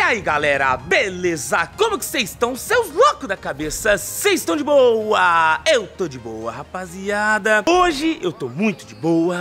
aí galera, beleza? Como que vocês estão? Seus loucos da cabeça, vocês estão de boa? Eu tô de boa, rapaziada. Hoje eu tô muito de boa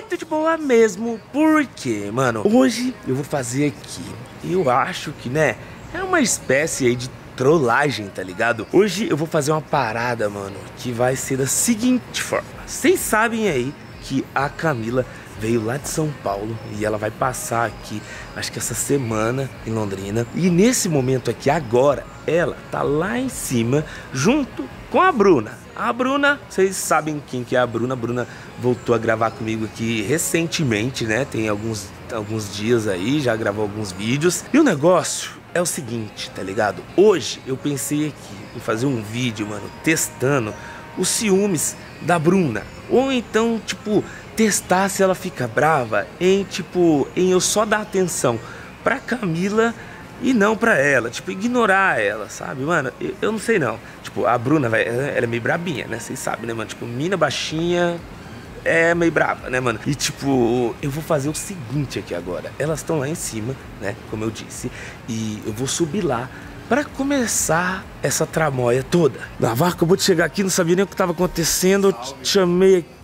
mesmo. Porque, mano, hoje eu vou fazer aqui, eu acho que, né, é uma espécie aí de trollagem, tá ligado? Hoje eu vou fazer uma parada, mano, que vai ser da seguinte forma. Vocês sabem aí que a Camila veio lá de São Paulo e ela vai passar aqui, acho que essa semana em Londrina. E nesse momento aqui, agora, ela tá lá em cima junto com a Bruna. A Bruna, vocês sabem quem que é a Bruna. A Bruna voltou a gravar comigo aqui recentemente, né? Tem alguns dias aí, já gravou alguns vídeos. E o negócio é o seguinte, tá ligado? Hoje eu pensei aqui em fazer um vídeo, mano, testando os ciúmes da Bruna. Ou então, tipo, testar se ela fica brava em eu só dar atenção pra Camila e não pra ela, tipo, ignorar ela, sabe, mano? Eu não sei não. Tipo, a Bruna, ela é meio brabinha, né? Vocês sabem, né, mano? Tipo, mina baixinha é meio brava, né, mano? E tipo, eu vou fazer o seguinte aqui agora. Elas estão lá em cima, né, como eu disse, e eu vou subir lá pra começar essa tramóia toda. Navarro acabou de chegar aqui, não sabia nem o que tava acontecendo. Eu te chamei aqui.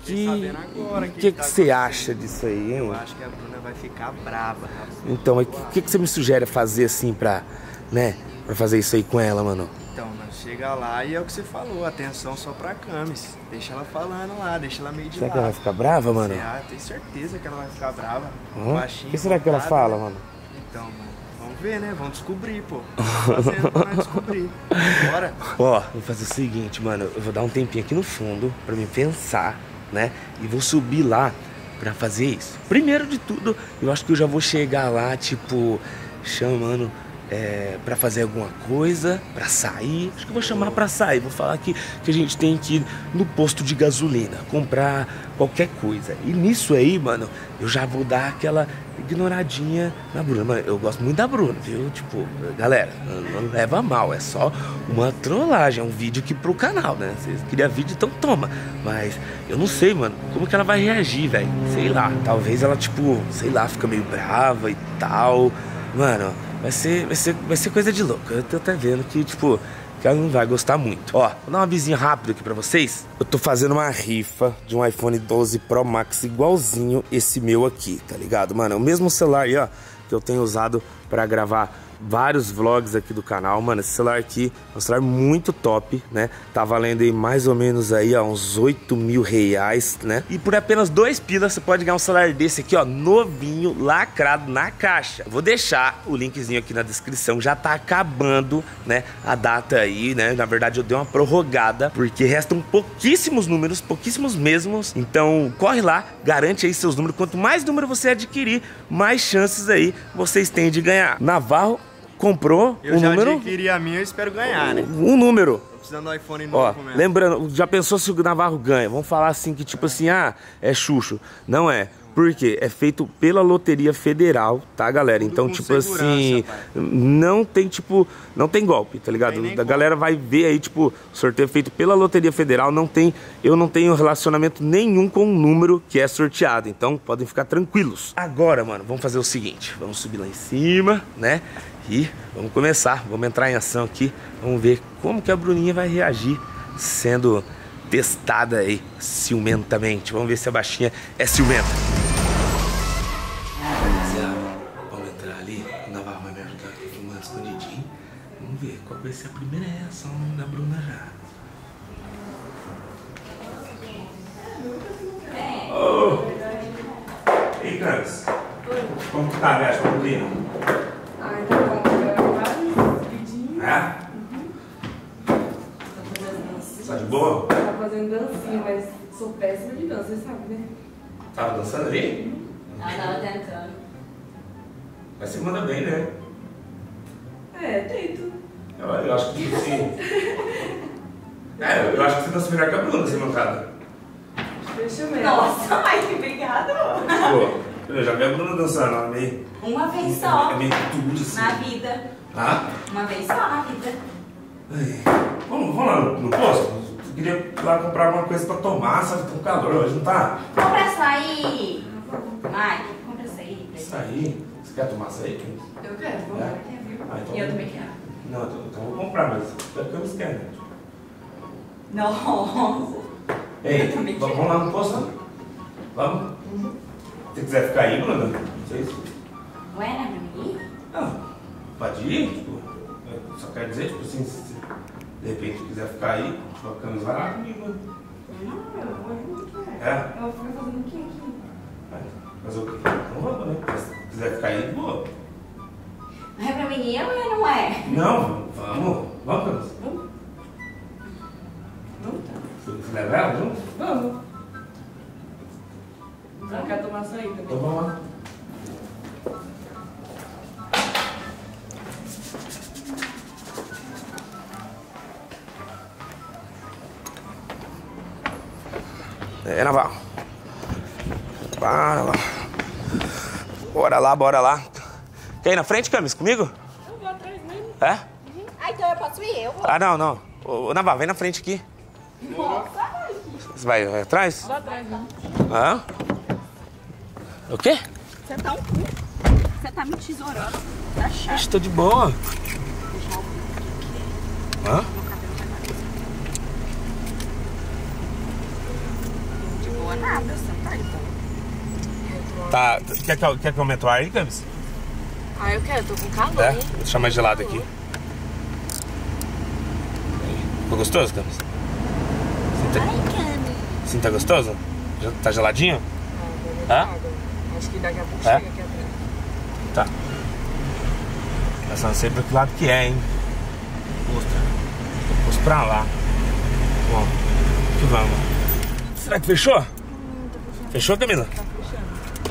O que você acha disso aí, hein? Eu acho que a Bruna vai ficar brava, rapaz. Então, o que você me sugere fazer assim pra, né, pra fazer isso aí com ela, mano? Então, mano, chega lá e é o que você falou, atenção só pra Camis. Deixa ela falando lá, deixa ela meio de Será lado. que ela vai ficar brava, mano? Ah, tenho certeza que ela vai ficar brava. O que será que ela fala, mano? Então, mano, vamos ver, né? Vamos descobrir, pô. Fazendo pra descobrir. Bora. Ó, vou fazer o seguinte, mano. Eu vou dar um tempinho aqui no fundo pra me pensar, né? E vou subir lá pra fazer isso. Primeiro de tudo, eu acho que eu já vou chegar lá, tipo, chamando pra fazer alguma coisa, pra sair. Acho que eu vou chamar pra sair. Vou falar que a gente tem que ir no posto de gasolina, comprar qualquer coisa. E nisso aí, mano, eu já vou dar aquela ignoradinha na Bruna. Mano, eu gosto muito da Bruna, viu? Tipo, galera, não leva mal. É só uma trollagem, é um vídeo aqui pro canal, né? Vocês queriam vídeo, então toma. Mas eu não sei, mano, como que ela vai reagir, velho? Sei lá, talvez ela, tipo, sei lá, fica meio brava e tal. Mano, vai ser coisa de louco. Eu tô até vendo que, tipo, que ela não vai gostar muito. Ó, vou dar uma vizinha rápida aqui pra vocês. Eu tô fazendo uma rifa de um iPhone 12 Pro Max igualzinho esse meu aqui, tá ligado? Mano, é o mesmo celular aí, ó, que eu tenho usado pra gravar vários vlogs aqui do canal. Mano, esse celular aqui é um celular muito top, né? Tá valendo aí mais ou menos aí, ó, uns 8 mil reais, né? E por apenas 2 pilas você pode ganhar um celular desse aqui, ó, novinho, lacrado na caixa. Eu vou deixar o linkzinho aqui na descrição. Já tá acabando, né, a data aí, né? Na verdade eu dei uma prorrogada, porque restam pouquíssimos números, pouquíssimos mesmos. Então corre lá, garante aí seus números. Quanto mais número você adquirir, mais chances aí vocês têm de ganhar. Navarro comprou eu já número. Adquiri a minha, eu espero ganhar, né? Um número. Tô precisando do iPhone novo, ó, mesmo. Lembrando, já pensou se o Navarro ganha? Vamos falar assim que tipo assim, ah, é Xuxo. Não é. Por quê? É feito pela Loteria Federal, tá, galera? Tudo então, tipo assim, pai. não tem golpe, tá ligado? A galera vai ver aí, tipo, sorteio feito pela Loteria Federal, eu não tenho relacionamento nenhum com o número que é sorteado, então podem ficar tranquilos. Agora, mano, vamos fazer o seguinte, vamos subir lá em cima, né? E vamos começar, vamos entrar em ação aqui, vamos ver como que a Bruninha vai reagir sendo testada aí, ciumentamente. Vamos ver se a baixinha é ciumenta. Vamos entrar ali, o Navarro vai me ajudar aqui filmando escondidinho. Vamos ver qual vai ser a primeira reação da Bruna já. Oh. Ei, Camis, como que tá a véspera, Bruninha? Ai, tá bom, eu vários vidinhos. É? Tá de boa? Tá fazendo dancinha, mas sou péssima de dança, você sabe, né? Tava dançando ali? Ela tava tentando. Mas você manda bem, né? É, tento. Eu acho que sim. Eu acho que você dança melhor que a Bruna, sem mancada. Deixa eu ver. Nossa, ai, que obrigada. Pô, eu já vi a Bruna dançando, ela meio... Uma vez só. É meio tudo assim. Na vida. Ah? Uma vez só na vida. Vamos lá no posto? Eu queria ir lá comprar alguma coisa pra tomar, sabe? Tá com calor hoje, não tá? Compra açaí. Mike, compra açaí. Açaí? Você quer tomar açaí? Eu quero, vamos lá. Aí E eu também quero. Não, então eu vou comprar, mas é que eu não quero. Nossa. Ei, vamos lá no posto? Vamos? Se quiser ficar aí, Bruna, não sei se... Ué, não é pra mim ir? Não, pode ir, tipo, eu só quero dizer, tipo assim, se de repente quiser ficar aí, tipo, a Camis vai lá comigo. Não, eu vou É? Eu vou ficar fazendo o que aqui? Mas o quê? Então vamos, né? Mas se quiser ficar aí, boa. Não é pra mim ir ou não é? Não, vamos. Vamos, Camis. Vamos tá. Você leva ela junto? Vamos. Não quer tomar açaí também? Então vamos lá. É, Naval. Bora lá. Bora lá. Quer ir na frente, Camis, comigo? Eu vou atrás mesmo. É? Ah, então eu posso ir? Eu vou. Ah, não. Ô, Naval, vem na frente aqui. Nossa, Você vai atrás? Vou atrás mesmo. Hã? O quê? você tá um cu. Você tá me tesourando. Tá chato. Ixi, tô de boa. Hã? De boa nada, você tá aí. Tá, quer que aumente o ar aí, Camis? Ah, eu quero, tô com calor, É? hein? Vou deixar mais gelado aqui. Ficou gostoso, Camis? Ai, Cami. Sim, tá gostoso? Já tá geladinho? Ah, Hã? acho que daqui a pouco É? chega aqui atrás. Tá. Mas não sei pra que lado que é, hein? Posto pra lá. Bom, que vamos. Será que fechou? Fechou, Camila? Tá fechando.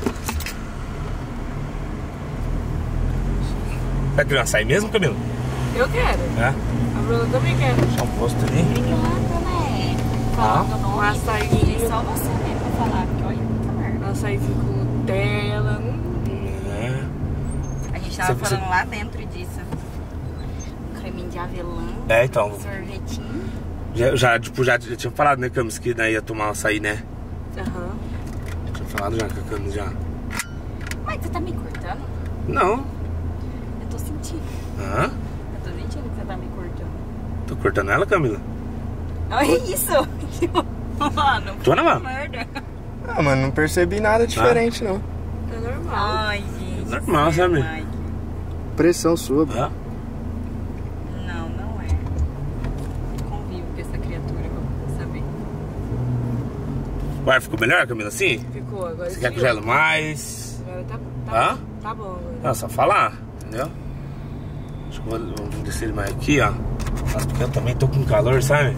Vai querer um açaí mesmo, Camila? Eu quero. É? A Bruna também quer. Deixar um posto ali. Obrigada, né? Falando o Um nome. açaizinho. Só você mesmo pra falar, porque olha muita merda. Um açaizinho com Nutella. É. A gente tava Você- falando lá dentro disso. Creminho de avelã, É, então. sorvetinho. Já tinha falado, né, Camis, que daí ia tomar um açaí, né? Aham. Tinha falado já com a Camis já. Mas você tá me cortando? Não. Eu tô sentindo. Hã? Eu tô sentindo que você tá me cortando. Tô cortando ela, Camila? Olha isso! Mano, Tô, né, mano? merda. Ah, mano, não percebi nada diferente, não. É normal. Ai, gente. Normal, sabe? Ai, Pressão sua, bro. Hã? não, não é. Convivo com essa criatura, vou saber. O ar ficou melhor, Camila, assim? Ficou, agora Você quer que eu gelo mais? Agora tá Hã? Tá bom agora. Não, só falar, entendeu? Acho que vamos descer ele mais aqui, ó. Nossa, porque eu também tô com calor, sabe?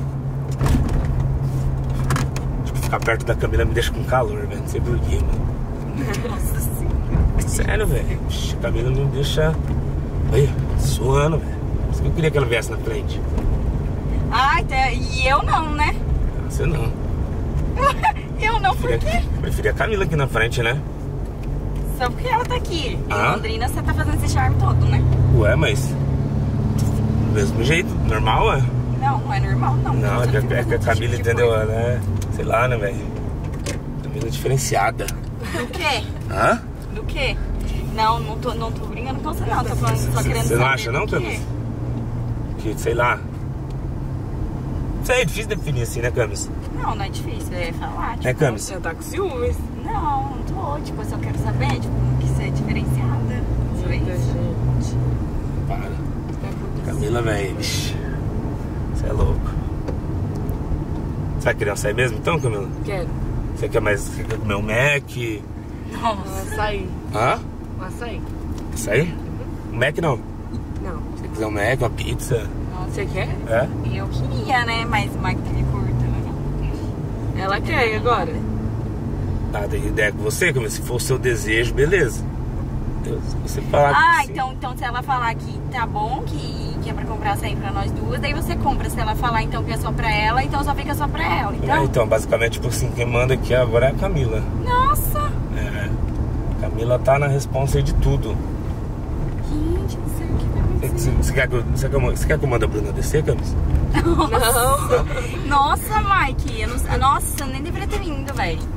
Tipo, ficar perto da Camila me deixa com calor, velho. Não sei porquê, mano. Nossa senhora. Sério, velho. Ixi, a Camila me deixa... Olha, suando, velho. Por isso que eu queria que ela viesse na frente. Ai, e eu não, né? Você não. Eu não, por quê? Preferia a Camila aqui na frente, né? Só porque ela tá aqui. Em Ah? Londrina, você tá fazendo esse charme todo, né? Ué, mas... Do mesmo jeito, normal, ué. Não, não é normal, não. Não, é Você que fica a fazendo esse Camila, tipo de entendeu? coisa. Ela é... Sei lá, né, velho? Camila é diferenciada. Do quê? Hã? Do quê? Não tô brincando com você, não. Tô falando, só querendo Você não saber acha, do não, quê. Camis? Que, sei lá... Isso aí é difícil definir assim, né, Camis? Não, não é difícil, é falar, tipo... É, Camis? Você tá com ciúmes. Não tô, tipo, eu só quero saber, tipo, que você é diferenciada. Só Eita, isso. gente. Para. Tá acontecendo. Camila, velho, vixi. Você é louco. Você vai querer um açaí mesmo, então, Camila? Quero. Você quer mais... Você quer comer um Mac? Um Nossa. açaí. Hã? Um açaí. Açaí? Um Mac não. Não. Se você quiser um Mac, uma pizza... Você quer? É? Eu queria, né? Mas o Mike tá me cortando. Ela quer e agora? Ah, tem ideia com você, Camila. Se for o seu desejo, beleza. Se você falar Ah, que sim. então se ela falar que tá bom, que é pra comprar açaí pra nós duas, daí você compra. Se ela falar então que é só pra ela, então só fica só pra ela. Então, Então, basicamente, tipo assim, quem manda aqui agora é a Camila. nossa! É. Camila tá na responsa aí de tudo. Gente, não sei o que vai acontecer. Você quer que eu mande a Bruna descer, Camis? Não. Nossa, Mike, eu não, nossa, eu nem deveria ter vindo, velho.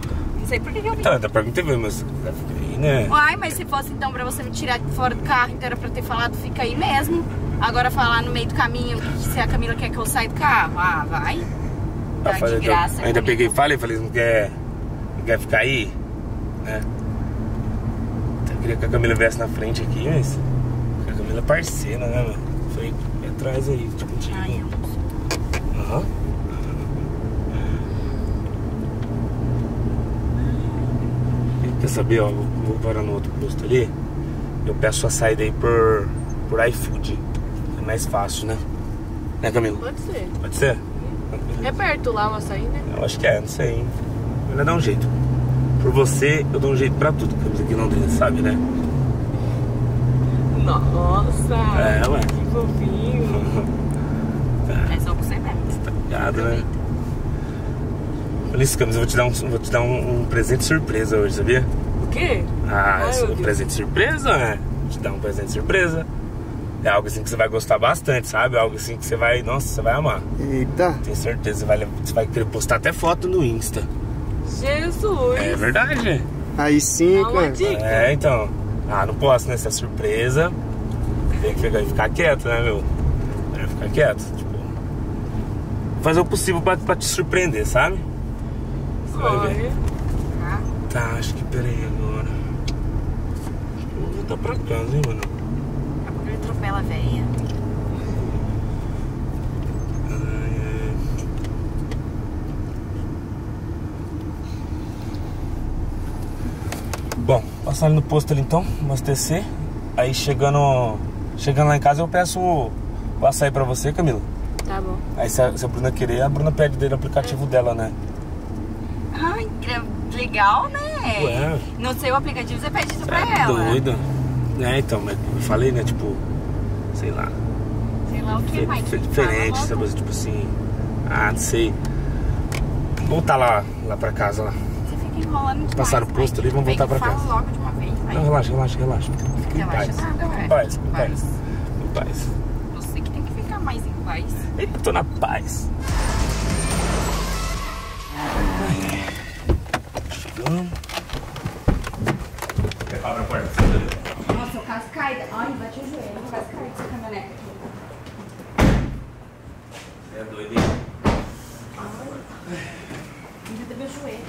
Não sei por que eu vim. Então, eu perguntei, mas vai ficar aí, né? Ai, mas se fosse então pra você me tirar de fora do carro, então era pra ter falado, fica aí mesmo. Agora falar no meio do caminho se a Camila quer que eu saia do carro. Ah, vai. Tá de graça. Ainda peguei e falei, não quer ficar aí, né? Eu queria que a Camila viesse na frente aqui, mas a Camila é parceira, né, mano? Foi atrás aí, tipo, contigo. Ai, eu não sou. Aham. Quer saber, ó, vou parar no outro posto ali. Eu peço a saída aí por iFood. É mais fácil, né? Né, Camila? Pode ser. Pode ser? É perto lá o açaí, né? Eu acho que não sei, hein? Vai dar um jeito. Por você, eu dou um jeito pra tudo, Camila, aqui em Londrina, sabe, né? Nossa! Ué. Que fofinho! É só você mesmo. Tá ligado, né? Olha isso, Camila, eu vou te dar um presente surpresa hoje, sabia? O quê? Um presente surpresa, né? Vou te dar um presente surpresa. É algo assim que você vai gostar bastante, sabe? Algo assim que você vai, nossa, você vai amar. Eita! Tenho certeza, você vai querer postar até foto no Insta. Jesus! É verdade? Aí sim, Dá uma cara. dica. Então. Não posso, né? Se é surpresa, tem que ficar quieto, né, meu? Vai ficar quieto, tipo... Fazer o possível pra te surpreender, sabe? Você vai ver. Tá, acho que peraí agora. Vou voltar pra casa, hein, mano? Ele atropela a véia. Bom, passar ali no posto ali então, abastecer. Aí chegando lá em casa eu peço o açaí pra você, Camila. Tá bom. Aí se a Bruna querer, a Bruna pede dele o aplicativo dela, né? Ai, legal, né? Ué. No seu aplicativo você pede isso pra É ela. doido. Então, mas eu falei, né, tipo, sei lá. Sei lá o que mais. Diferente, Fala logo. sabe? Tipo assim, não sei. Voltar lá pra casa lá. Você fica enrolando demais. Passar no posto ali, vamos voltar pra casa. Fala logo de uma vez, vai. Não, relaxa. Fica em paz. Nada, ué. Em paz. Você que tem que ficar mais em paz. Eu tô na paz. Chegamos. Quer abrir a porta? Nossa, eu quase caí. Ai, bati o joelho. Eu quase caí dessa caminhonete aqui. Você é doido, hein? Ainda deu meu joelho.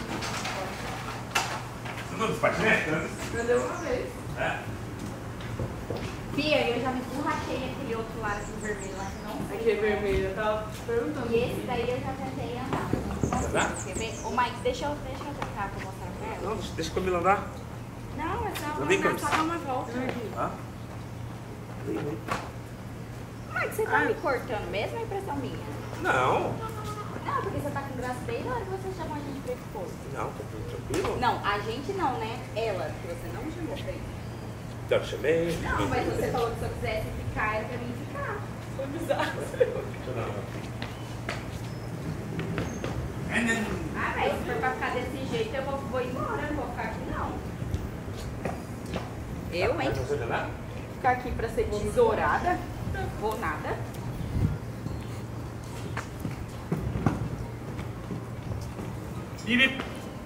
Você não patinete, né? Cadê uma vez? Bia, eu já me esborrachei aquele outro lado assim, vermelho lá que não sei. Aquele vermelho, eu tava perguntando. E esse daí eu já tentei andar. Tá? Quer ver? Ô, Mike, deixa eu trocar pra mostrar pra ela. Não, deixa a Camila andar. Não, é só Não vem, pra Camila. dar uma volta. Tá? Mike, você tá me cortando mesmo ou é impressão minha? Não, Não, porque você tá com graça desde a hora que você chamou a gente pra esse posto. tá tudo tranquilo. Não, a gente não, né? Ela, que você não chamou pra ir. Então, eu chamei. Não, mas você falou que se eu quisesse ficar, era pra mim ficar. Foi bizarro. Ah, velho, se for pra ficar desse jeito, eu vou embora, eu não vou ficar aqui não. Eu, hein? Você vê lá? Ficar aqui pra ser tesourada? Vou nada. Bibi.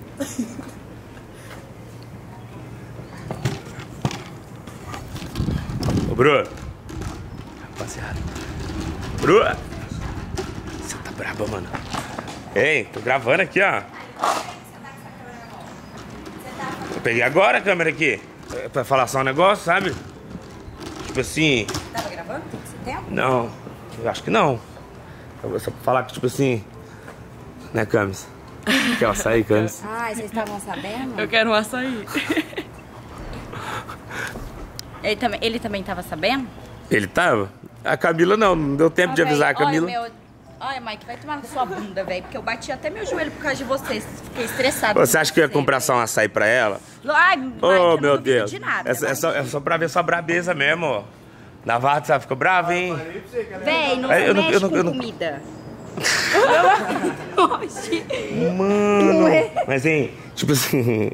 Ô, Bruno. Rapaziada. Bruno. Você tá braba, mano. Ei, tô gravando aqui, ó. Eu peguei agora a câmera aqui. Pra falar só um negócio, sabe? Tipo assim... Tava gravando todo esse tempo? Não, eu acho que não. Eu vou só falar que, tipo assim... Né, Camis? Quer açaí, Camis? Ah, vocês estavam sabendo? Eu quero um açaí. Ele também tava sabendo? Ele tava? A Camila não deu tempo de avisar a Camila. Olha, Mike, vai tomar na sua bunda, velho. Porque eu bati até meu joelho por causa de vocês. Fiquei estressada. Você acha que eu ia comprar só um açaí pra ela? Ai, Mike, Oh, eu não meu duvido Deus. de nada. É só pra ver sua brabeza mesmo, ó. Navarra, ficou bravo, hein? Véi, não Eu não- mexe eu não- com eu não- comida. Mano. Mas, hein, tipo assim...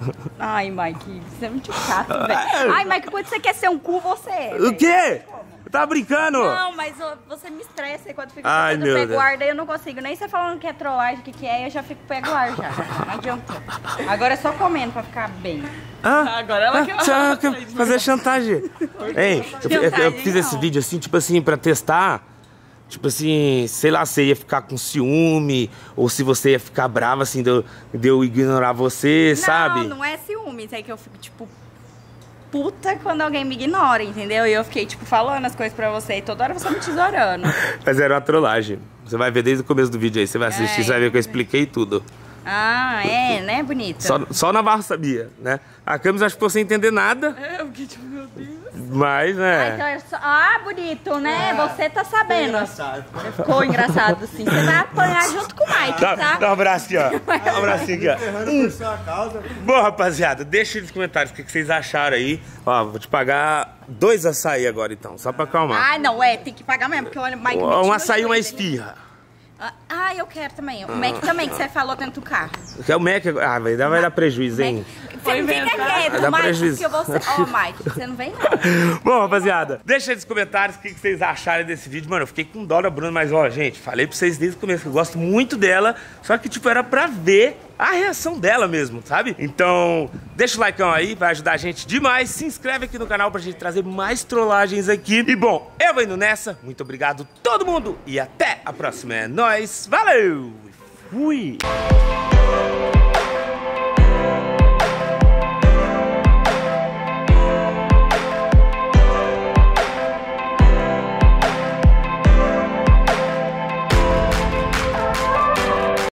Ai, Mike, você é muito chato, velho. Ai, Mike, quando você quer ser um cu, você é. O quê? tá brincando? Não, mas você me estressa quando fica Ai, meu pego Deus. ar, daí eu não consigo. Nem você falando que é trollagem, o que é, eu já fico pego ar já. Não adianta. Agora é só comendo pra ficar bem. Agora ela quer fazer chantagem. Hein, eu fiz esse vídeo assim, tipo assim, pra testar. Tipo assim, sei lá, se ia ficar com ciúme, ou se você ia ficar brava, assim, de eu ignorar você, sabe? Não é ciúme, isso aí que eu fico, tipo, puta quando alguém me ignora, entendeu? E eu fiquei, tipo, falando as coisas pra você, e toda hora você me tesourando. Mas era uma trollagem. Você vai ver desde o começo do vídeo aí, você vai assistir, você vai ver que eu expliquei tudo. Ah, é, né, bonito? Só o Navarro sabia, né? A Camis acho que ficou sem entender nada. Eu fiquei tipo, meu Deus. Mas, né? Então é só... Ah, bonito, né? Você tá sabendo. Engraçado. Ficou engraçado, sim. Você vai apanhar junto com o Mike, tá? Dá um abraço aqui, ó. Dá um abracinho aqui, ó. Ferrando por sua causa. Bom, rapaziada, deixa aí nos comentários o que vocês acharam aí. Ó, vou te pagar 2 açaí agora, então, só pra acalmar. Ah, não, tem que pagar mesmo, porque olha, o Mike... Um açaí e uma esfirra. Ah, eu quero também. O Mac também, que você falou dentro do carro. Quer o Mac? Ah, vai dar prejuízo, hein? Você não fica quieto, Dá Mike, prejuízo. porque eu vou ser... Ó, Mike, você não vem não. Bom, rapaziada, deixa aí nos comentários o que vocês acharam desse vídeo. Mano, eu fiquei com dó da Bruna, mas ó, gente, falei pra vocês desde o começo que eu gosto muito dela. Só que, tipo, era pra ver a reação dela mesmo, sabe? Então, deixa o likeão aí, vai ajudar a gente demais. Se inscreve aqui no canal pra gente trazer mais trollagens aqui. E bom, eu vou indo nessa. Muito obrigado todo mundo e até a próxima. É nóis, valeu! Fui!